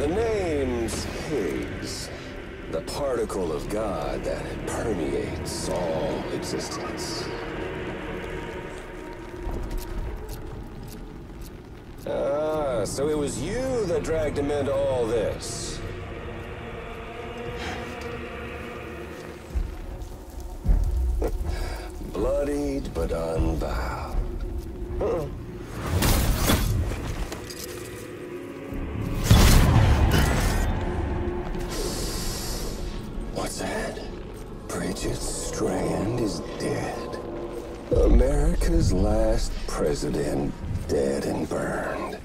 The name's Higgs. The particle of God that permeates all existence. Ah, so it was you that dragged him into all this. Bloodied but unbowed. What's that? Bridget Strand is dead. America's last president dead and burned.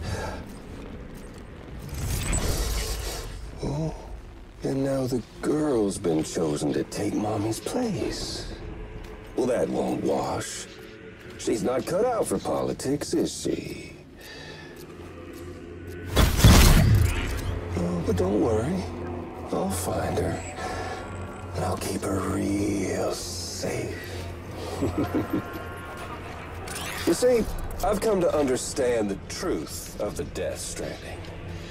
Oh, and now the girl's been chosen to take Mommy's place. Well, that won't wash. She's not cut out for politics, is she? Oh, but don't worry. I'll find her. And I'll keep her real safe. You see, I've come to understand the truth of the Death Stranding.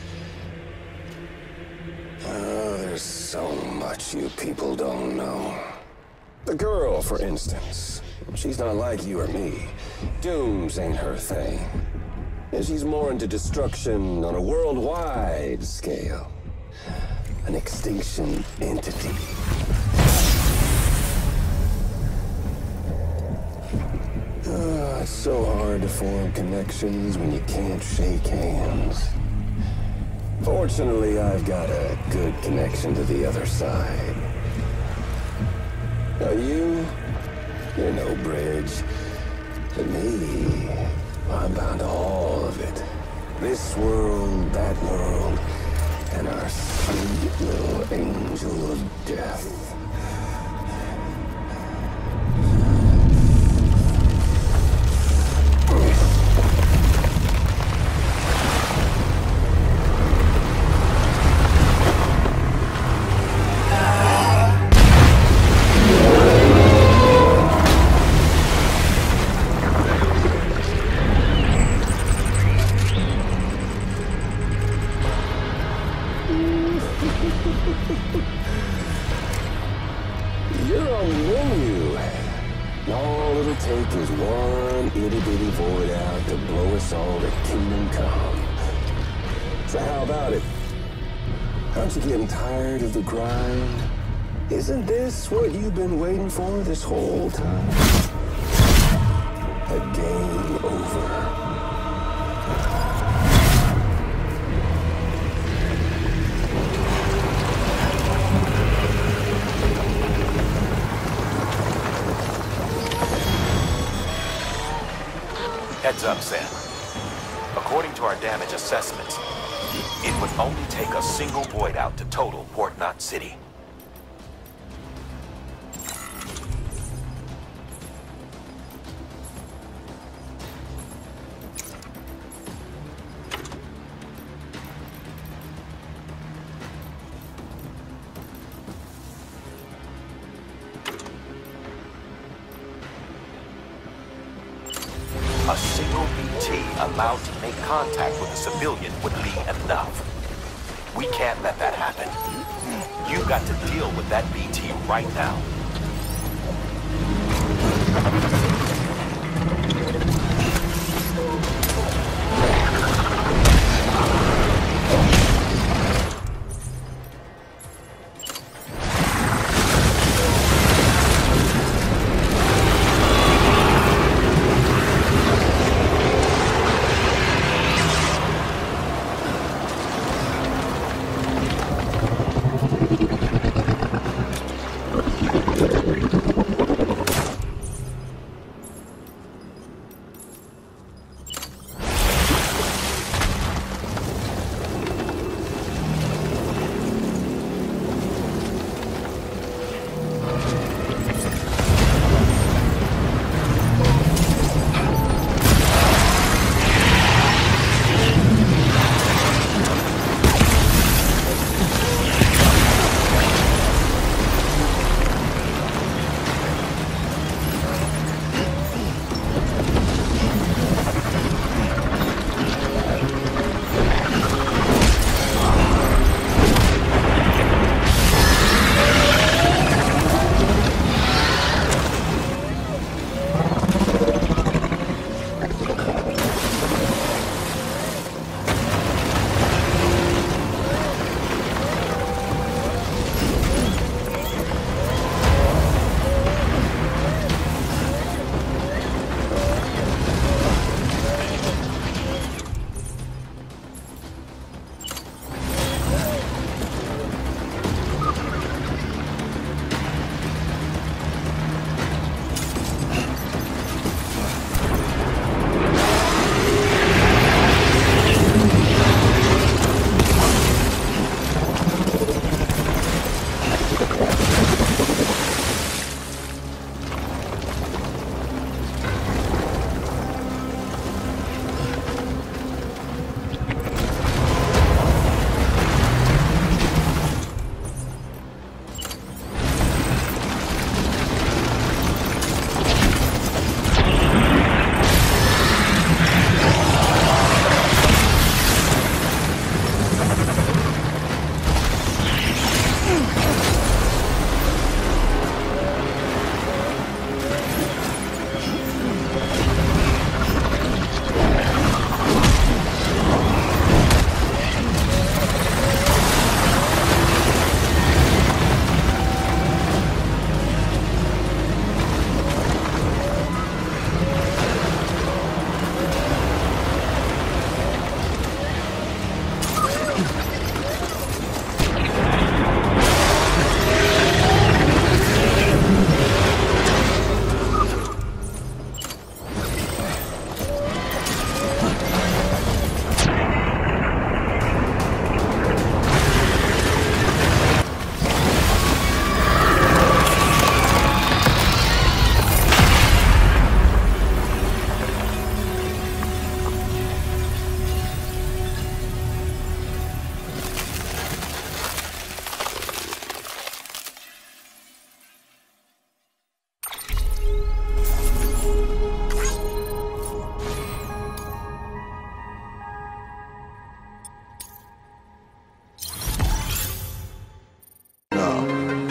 Oh, there's so much you people don't know. The girl, for instance, she's not like you or me. Dooms ain't her thing. And she's more into destruction on a worldwide scale. An extinction entity. It's so hard to form connections when you can't shake hands. Fortunately, I've got a good connection to the other side. Now you're no bridge. To me, I'm bound to all of it. This world, that world, and our sweet little angel of death. You're on the menu. All it'll take is one itty-bitty void out to blow us all to kingdom come. So how about it? Aren't you getting tired of the grind? Isn't this what you've been waiting for this whole time? A game over. Heads up, Sam. According to our damage assessments, it would only take a single void out to total Port Knot City. A single BT allowed to make contact with a civilian would be enough. We can't let that happen. You've got to deal with that BT right now.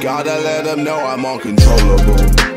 Gotta let them know I'm uncontrollable.